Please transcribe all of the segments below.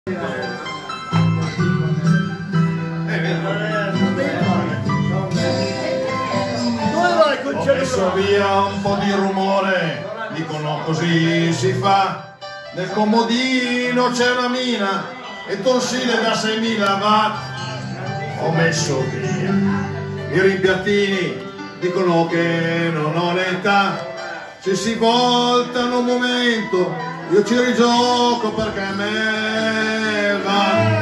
Ho messo via un po' di rumore, dicono così si fa. Nel comodino c'è una mina e tonsile da 6.000 watt. Ho messo via i rimpiattini, dicono che non ho l'età. Se si voltano un momento io ci rigioco perché a me va.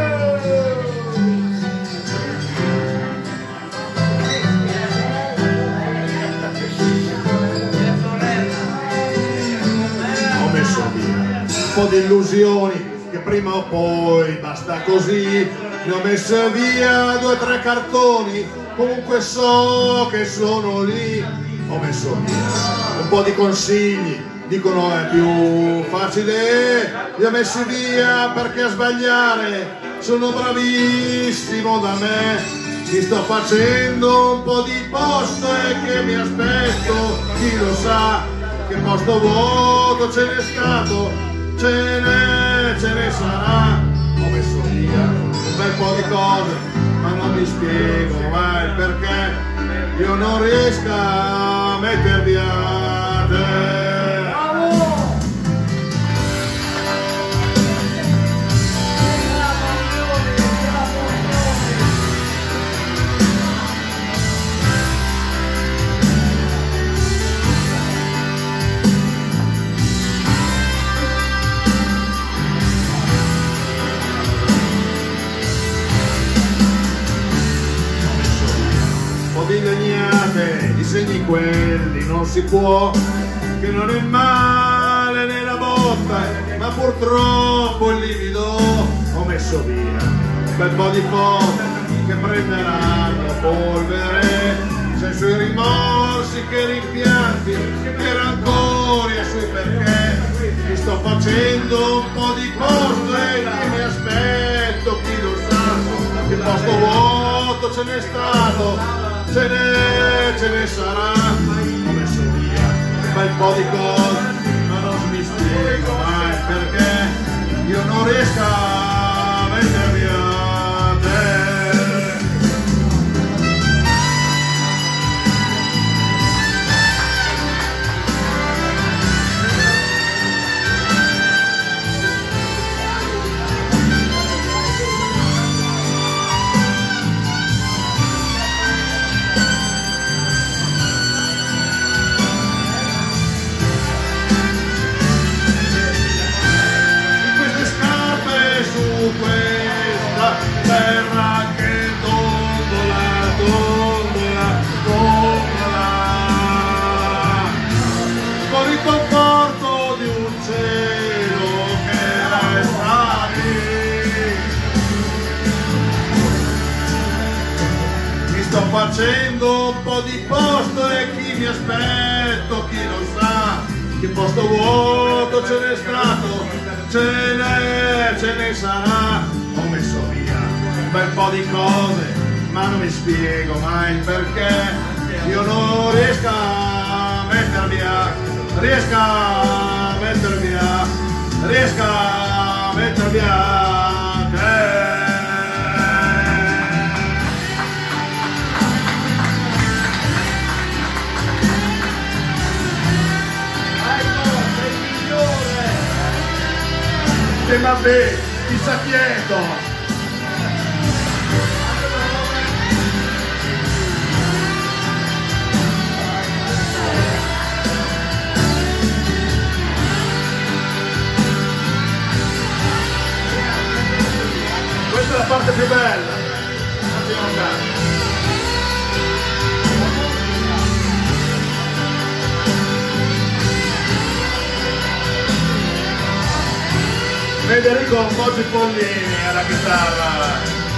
Un po' di illusioni che prima o poi basta così. Ne ho messe via 2 o 3 cartoni, comunque so che sono lì. Ho messo via un po' di consigli, dicono è più facile. Li ho messi via perché a sbagliare sono bravissimo da me. Mi sto facendo un po' di posto e che mi aspetto, chi lo sa che posto vuoto ce n'è stato, ce ne sarà. Ho messo via un bel po' di cose, ma non mi spiego mai perché io non riesco a metter via te. Di legnate, i segni quelli non si può, che non è male nella botta, ma purtroppo il livido. Ho messo via un bel po' di foto che prenderanno polvere, sei sui rimorsi che rimpianti, che rancori e sui perché. Mi sto facendo un po' di posto e chi mi aspetto, chi lo sa, che posto vuoto ce n'è stato, ce ne sarà. Ho messo via un bel po' di cose, ma non mi spiego mai perché io non riesco a mettere via te. Questa terra che dondola, dondola, dondola, con il conforto di un cielo che resta lì. Mi sto facendo un po' di posto e chi mi aspetto, chi lo sa, che posto vuoto ce n'è stato, ce ne sarà. Ho messo via un bel po' di cose, ma non mi spiego mai perché io non riesco a metter via, riesco a metter via, riesco a metter via te. Che vabbè, il sacchietto! Questa è la parte più bella! Andiamo andare! Federico Moggi Pollini alla chitarra.